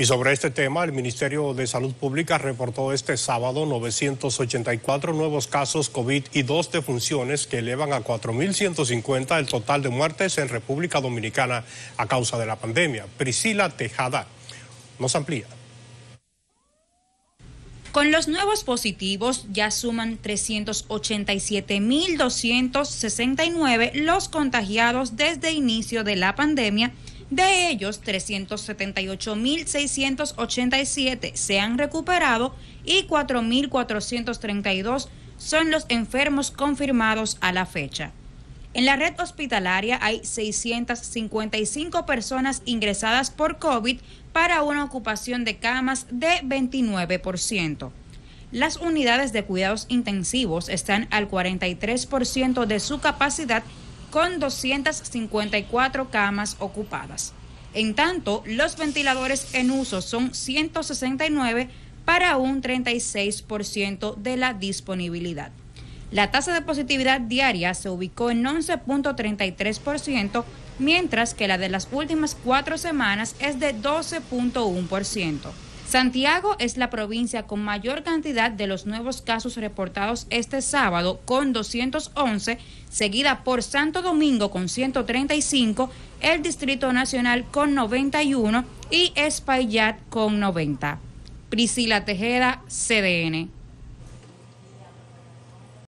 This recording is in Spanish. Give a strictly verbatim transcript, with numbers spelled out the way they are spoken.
Y sobre este tema, el Ministerio de Salud Pública reportó este sábado novecientos ochenta y cuatro nuevos casos COVID y dos defunciones que elevan a cuatro mil ciento cincuenta el total de muertes en República Dominicana a causa de la pandemia. Priscila Tejada nos amplía. Con los nuevos positivos ya suman trescientos ochenta y siete mil doscientos sesenta y nueve los contagiados desde inicio de la pandemia. De ellos, trescientos setenta y ocho mil seiscientos ochenta y siete se han recuperado y cuatro mil cuatrocientos treinta y dos son los enfermos confirmados a la fecha. En la red hospitalaria hay seiscientas cincuenta y cinco personas ingresadas por COVID para una ocupación de camas de veintinueve por ciento. Las unidades de cuidados intensivos están al cuarenta y tres por ciento de su capacidad con doscientas cincuenta y cuatro camas ocupadas. En tanto, los ventiladores en uso son ciento sesenta y nueve para un treinta y seis por ciento de la disponibilidad. La tasa de positividad diaria se ubicó en once punto treinta y tres por ciento, mientras que la de las últimas cuatro semanas es de doce punto uno por ciento. Santiago es la provincia con mayor cantidad de los nuevos casos reportados este sábado, con doscientos once, seguida por Santo Domingo con ciento treinta y cinco, el Distrito Nacional con noventa y uno y Espaillat con noventa. Priscila Tejeda, C D N.